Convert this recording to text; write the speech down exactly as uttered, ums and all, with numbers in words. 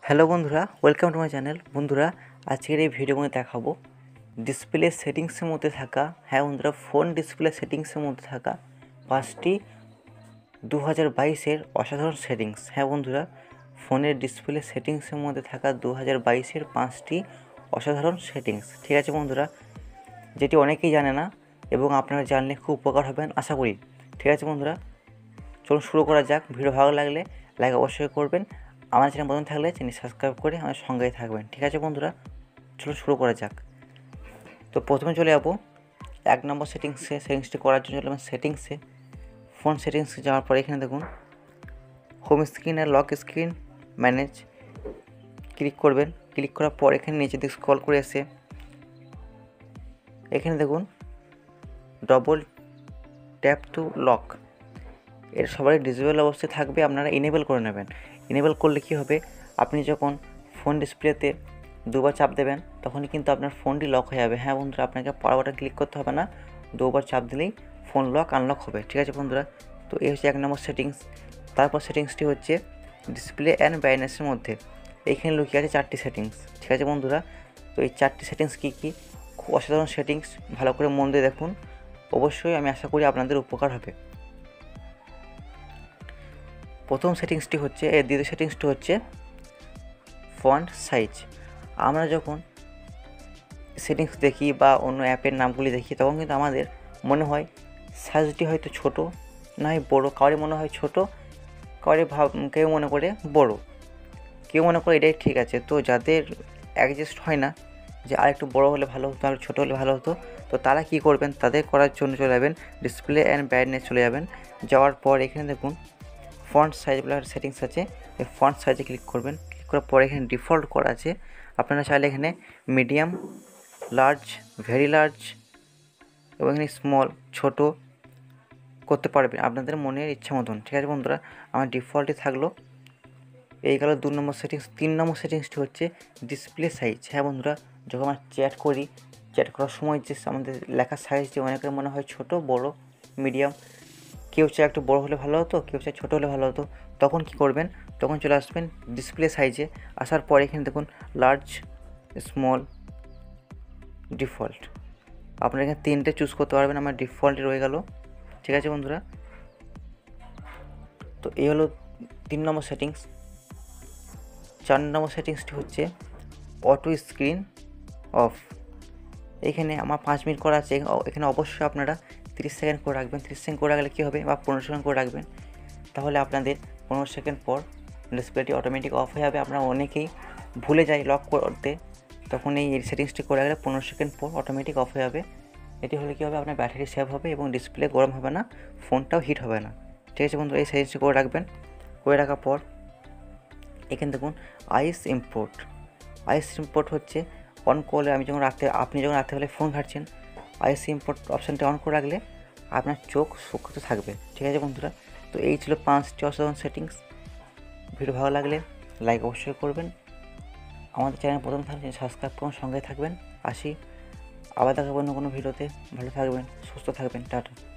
Hello বন্ধুরা, welcome to my channel. বন্ধুরা, আজকের এই ভিডিওর মধ্যে দেখাবো ডিসপ্লে সেটিংসের মধ্যে থাকা, হ্যাঁ বন্ধুরা, ফোন ডিসপ্লে সেটিংসের মধ্যে থাকা পাঁচটি দু হাজার বাইশের অসাধারণ সেটিংস। হ্যাঁ বন্ধুরা, ফোনের ডিসপ্লে সেটিংসের মধ্যে থাকা দু হাজার বাইশের পাঁচটি অসাধারণ সেটিংস। ঠিক আছে বন্ধুরা, যেটি অনেকেই জানে না এবং আপনারা জানলে খুব উপকার হবেন আশা করি। ঠিক আছে বন্ধুরা, চলুন শুরু করা যাক। ভিডিও ভালো লাগলে লাইক অবশ্যই করবেন। আমার চ্যানেল প্রথম থাকলে চ্যানেল সাবস্ক্রাইব করে আমার সঙ্গেই থাকবেন। ঠিক আছে বন্ধুরা, চলুন শুরু করা যাক। তো প্রথমে চলে যাবো এক নম্বর সেটিংসে। সেটিংসটি করার জন্য চলে যাবেন সেটিংসে। ফোন সেটিংসে যাওয়ার পর এখানে দেখুন হোম স্ক্রিন আর লক স্ক্রিন ম্যানেজ ক্লিক করবেন। ক্লিক করার পর এখানে নিচে দিকে স্ক্রল করে এসে এখানে দেখুন ডবল ট্যাপ টু লক, এর সবারই ডিসেবল অবস্থায় থাকবে, আপনারা ইনেবল করে নেবেন। ইনেবল করলে কী হবে, আপনি যখন ফোন ডিসপ্লেতে দুবার চাপ দেবেন তখনই কিন্তু আপনার ফোনটি লক হয়ে যাবে। হ্যাঁ বন্ধুরা, আপনাকে পাওয়ার বাটন ক্লিক করতে হবে না, দুবার চাপ দিলেই ফোন লক আনলক হবে। ঠিক আছে বন্ধুরা, তো এই হচ্ছে এক নম্বর সেটিংস। তারপর সেটিংসটি হচ্ছে ডিসপ্লে অ্যান্ড ব্রাইটনেসের মধ্যে এইখানে লুকিয়ে আছে চারটি সেটিংস। ঠিক আছে বন্ধুরা, তো এই চারটি সেটিংস কী কী, খুব অসাধারণ সেটিংস, ভালো করে মন দিয়ে দেখুন, অবশ্যই আমি আশা করি আপনাদের উপকার হবে। প্রথম সেটিংসটি হচ্ছে, এর দ্বিতীয় সেটিংসটি হচ্ছে ফন্ট সাইজ। আমরা যখন সেটিংস দেখি বা অন্য অ্যাপের নামগুলি দেখি তখন কিন্তু আমাদের মনে হয় সাইজটি হয়তো ছোটো নয় বড়ো, কাউরে মনে হয় ছোটো, কাউরে ভাব কেউ মনে করে বড়ো, কেউ মনে করে এটাই ঠিক আছে। তো যাদের অ্যাডজাস্ট হয় না যে আর একটু বড়ো হলে ভালো হতো আর ছোটো হলে ভালো হতো, তো তারা কী করবেন, তাদের করার জন্য চলে যাবেন ডিসপ্লে অ্যান্ড ব্রাইটনেস চলে যাবেন। যাওয়ার পর এখানে দেখুন ফন্ট সাইজ বলে একটা সেটিংস আছে, এই ফন্ট সাইজে ক্লিক করবেন। ক্লিক করার পরে এখানে ডিফল্ট করা আছে, আপনারা চাইলে এখানে মিডিয়াম, লার্জ, ভেরি লার্জ এবং এখানে স্মল, ছোটো করতে পারবেন আপনাদের মনের ইচ্ছা মতন। ঠিক আছে বন্ধুরা, আমার ডিফল্টই থাকলো। এই গেল দু নম্বর সেটিংস। তিন নম্বর সেটিংসটি হচ্ছে ডিসপ্লে সাইজ। হ্যাঁ বন্ধুরা, যখন আমরা চ্যাট করি, চ্যাট করার সময় যে আমাদের লেখার সাইজটি অনেকের মনে হয় ছোটো, বড়ো, মিডিয়াম, কেউ চায় একটু বড়ো হলে ভালো হতো, কেউ চায় ছোটো হলে ভালো হতো। তখন কি করবেন, তখন চলে আসবেন ডিসপ্লে সাইজে। আসার পরে এখানে দেখুন লার্জ, স্মল, ডিফল্ট, আপনারা এখানে তিনটে চুজ করতে পারবেন, আমার ডিফল্টে রয়ে গেল। ঠিক আছে বন্ধুরা, তো এই হলো তিন নম্বর সেটিংস। চার নম্বর সেটিংসটি হচ্ছে অটো স্ক্রিন অফ। এখানে আমার পাঁচ মিনিট করা আছে, এখানে অবশ্যই আপনারা তিরিশ সেকেন্ড করে রাখবেন। তিরিশ সেকেন্ড করে রাখলে কী হবে, বা পনেরো সেকেন্ড করে রাখবেন, তাহলে আপনাদের পনেরো সেকেন্ড পর ডিসপ্লেটি অটোমেটিক অফ হয়ে যাবে। আপনারা অনেকেই ভুলে যায় লক করতে, তখন এই সেটিংসটি করে রাখলে পনেরো সেকেন্ড পর অটোমেটিক অফ হয়ে যাবে। এটি হলে কী হবে, আপনার ব্যাটারি সেভ হবে এবং ডিসপ্লে গরম হবে না, ফোনটাও হিট হবে না। ঠিক আছে বন্ধু, এই সেটিংসটি করে রাখবেন। করে রাখার পর এখানে দেখুন আইস ইম্পোর্ট। আইস ইম্পোর্ট হচ্ছে অন করলে, আমি যখন রাতে আপনি যখন রাত্রেবেলায় ফোন ঘাঁটছেন, আইস ইম্পোর্ট অপশানটা অন করে রাখলে আপনার চোখ সুরক্ষিত থাকবে। ঠিক আছে বন্ধুরা, তো এই ছিল পাঁচটি অসাধারণ সেটিংস। ভিডিও ভালো লাগলে লাইক অবশ্যই করবেন। আমাদের চ্যানেল প্রথম থাকলে সাবস্ক্রাইব করুন, সঙ্গে থাকবেন। আসি আবার দেখাবো অন্য কোনো ভিডিওতে। ভালো থাকবেন, সুস্থ থাকবেন, টাটা।